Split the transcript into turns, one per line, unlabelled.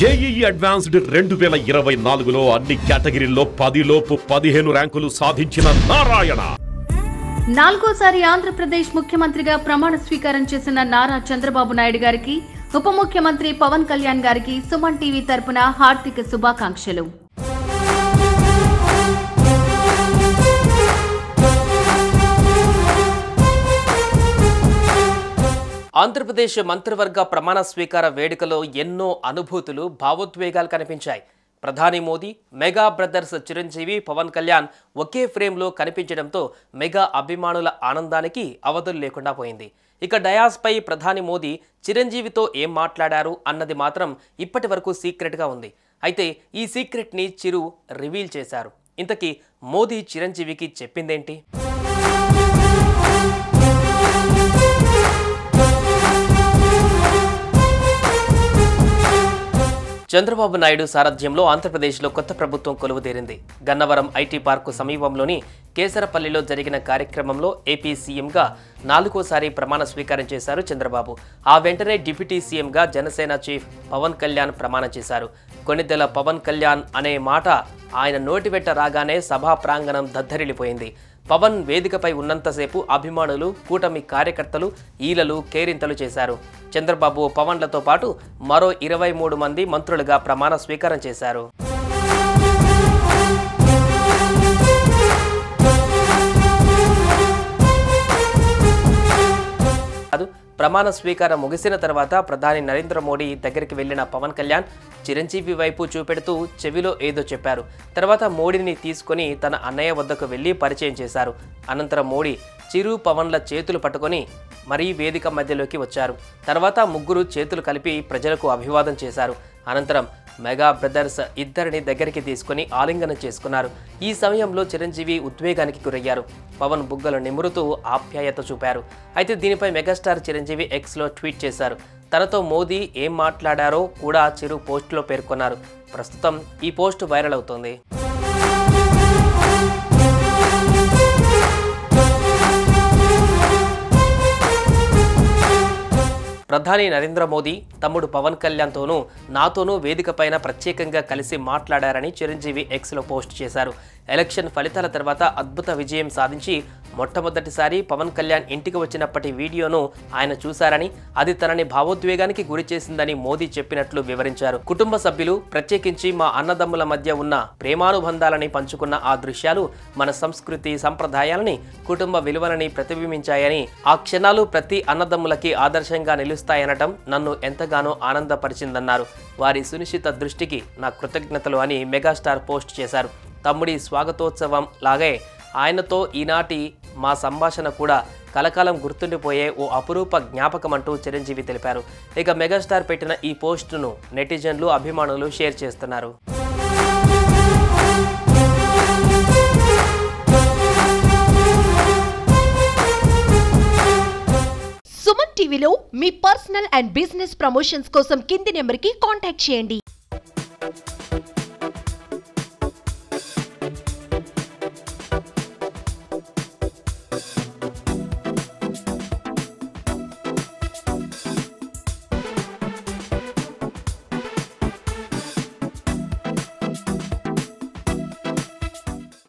JEE advanced 2024లో అన్ని కేటగిరీల్లో 10 లోపు 15 ర్యాంకులు సాధించిన నారాయణ.
నాలుగోసారి ఆంధ్రప్రదేశ్ ముఖ్యమంత్రిగా ప్రమాణ స్వీకారం చేసిన నారా చంద్రబాబు నాయుడు గారికి, ఉప ముఖ్యమంత్రి పవన్ కళ్యాణ్ గారికి సుమన్ టీవీ తరపున హార్దిక శుభాకాంక్షలు.
ఆంధ్రప్రదేశ్ మంత్రివర్గ ప్రమాణ స్వీకార వేడుకలో ఎన్నో అనుభూతులు, భావోద్వేగాలు కనిపించాయి. ప్రధాని మోదీ, మెగా బ్రదర్స్ చిరంజీవి, పవన్ కళ్యాణ్ ఒకే ఫ్రేమ్లో కనిపించడంతో మెగా అభిమానుల ఆనందానికి అవధులు లేకుండా పోయింది. ఇక డయాస్పై ప్రధాని మోదీ చిరంజీవితో ఏం మాట్లాడారు అన్నది మాత్రం ఇప్పటి వరకు సీక్రెట్గా ఉంది. అయితే ఈ సీక్రెట్ని చిరు రివీల్ చేశారు. ఇంతకీ మోదీ చిరంజీవికి చెప్పిందేంటి? చంద్రబాబు నాయుడు సారథ్యంలో ఆంధ్రప్రదేశ్లో కొత్త ప్రభుత్వం కొలువుదేరింది. గన్నవరం ఐటీ పార్కు సమీపంలోని కేసరపల్లిలో జరిగిన కార్యక్రమంలో ఏపీ సీఎంగా 4వసారి ప్రమాణ స్వీకారం చేశారు చంద్రబాబు. ఆ వెంటనే డిప్యూటీ సీఎంగా జనసేన చీఫ్ పవన్ కళ్యాణ్ ప్రమాణం చేశారు. కొన్నిదెల పవన్ కళ్యాణ్ అనే మాట ఆయన నోటి వెంట రాగానే సభా ప్రాంగణం దద్దరిల్లిపోయింది. పవన్ వేదికపై ఉన్నంతసేపు అభిమానులు, కూటమి కార్యకర్తలు ఈలలు, కేరింతలు చేశారు. చంద్రబాబు, పవన్లతో పాటు మరో 23 మంది మంత్రులుగా ప్రమాణ స్వీకారం చేశారు. ప్రమాణ స్వీకారం ముగిసిన తర్వాత ప్రధాని నరేంద్ర మోడీ దగ్గరికి వెళ్లిన పవన్ కళ్యాణ్ చిరంజీవి వైపు చూపెడుతూ చెవిలో ఏదో చెప్పారు. తర్వాత మోడీని తీసుకుని తన అన్నయ్య వద్దకు వెళ్లి పరిచయం చేశారు. అనంతరం మోడీ చిరు, పవన్ల చేతులు పట్టుకొని మరీ వేదిక మధ్యలోకి వచ్చారు. తర్వాత ముగ్గురు చేతులు కలిపి ప్రజలకు అభివాదం చేశారు. అనంతరం మెగా బ్రదర్స్ ఇద్దరిని దగ్గరికి తీసుకుని ఆలింగనం చేసుకున్నారు. ఈ సమయంలో చిరంజీవి ఉద్వేగానికి గురయ్యారు. పవన్ బుగ్గలు నిమురుతూ ఆప్యాయత చూపారు. అయితే దీనిపై మెగాస్టార్ చిరంజీవి ఎక్స్లో ట్వీట్ చేశారు. తనతో మోదీ ఏం మాట్లాడారో కూడా చిరు పోస్టులో పేర్కొన్నారు. ప్రస్తుతం ఈ పోస్ట్ వైరల్ అవుతోంది. ప్రధాని నరేంద్ర మోదీ తమ్ముడు పవన్ కళ్యాణ్తోనూ నాతోనూ వేదికపైన ప్రత్యేకంగా కలిసి మాట్లాడారని చిరంజీవి ఎక్స్లో పోస్ట్ చేశారు. ఎలక్షన్ ఫలితాల తర్వాత అద్భుత విజయం సాధించి మొట్టమొదటిసారి పవన్ కళ్యాణ్ ఇంటికి వచ్చినప్పటి వీడియోను ఆయన చూశారని, అది తనని భావోద్వేగానికి గురి చేసిందని మోదీ చెప్పినట్లు వివరించారు. కుటుంబ సభ్యులు, ప్రత్యేకించి మా అన్నదమ్ముల మధ్య ఉన్న ప్రేమానుబంధాలని పంచుకున్న ఆ దృశ్యాలు మన సంస్కృతి, సంప్రదాయాలని, కుటుంబ విలువలని ప్రతిబింబించాయని, ఆ క్షణాలు ప్రతి అన్నదమ్ములకి ఆదర్శంగా నిలుస్తాయనటం నన్ను ఎంతగానో ఆనందపరిచిందన్నారు. వారి సునిశ్చిత దృష్టికి నా కృతజ్ఞతలు అని మెగాస్టార్ పోస్ట్ చేశారు. తమ్ముడి స్వాగతోత్సవం లాగే ఆయనతో ఈనాటి మా సంభాషణ కూడా కలకాలం గుర్తుండిపోయే ఓ అపురూప జ్ఞాపకం అంటూ చిరంజీవి తెలిపారు. ఇక మెగాస్టార్ పెట్టిన ఈ పోస్టును నెటిజన్లు, అభిమానులు షేర్ చేస్తున్నారు.
సుమన్ టీవీలో మీ పర్సనల్ అండ్ బిజినెస్ ప్రమోషన్స్ కోసం కింది నెంబర్కి కాంటాక్ట్ చేయండి.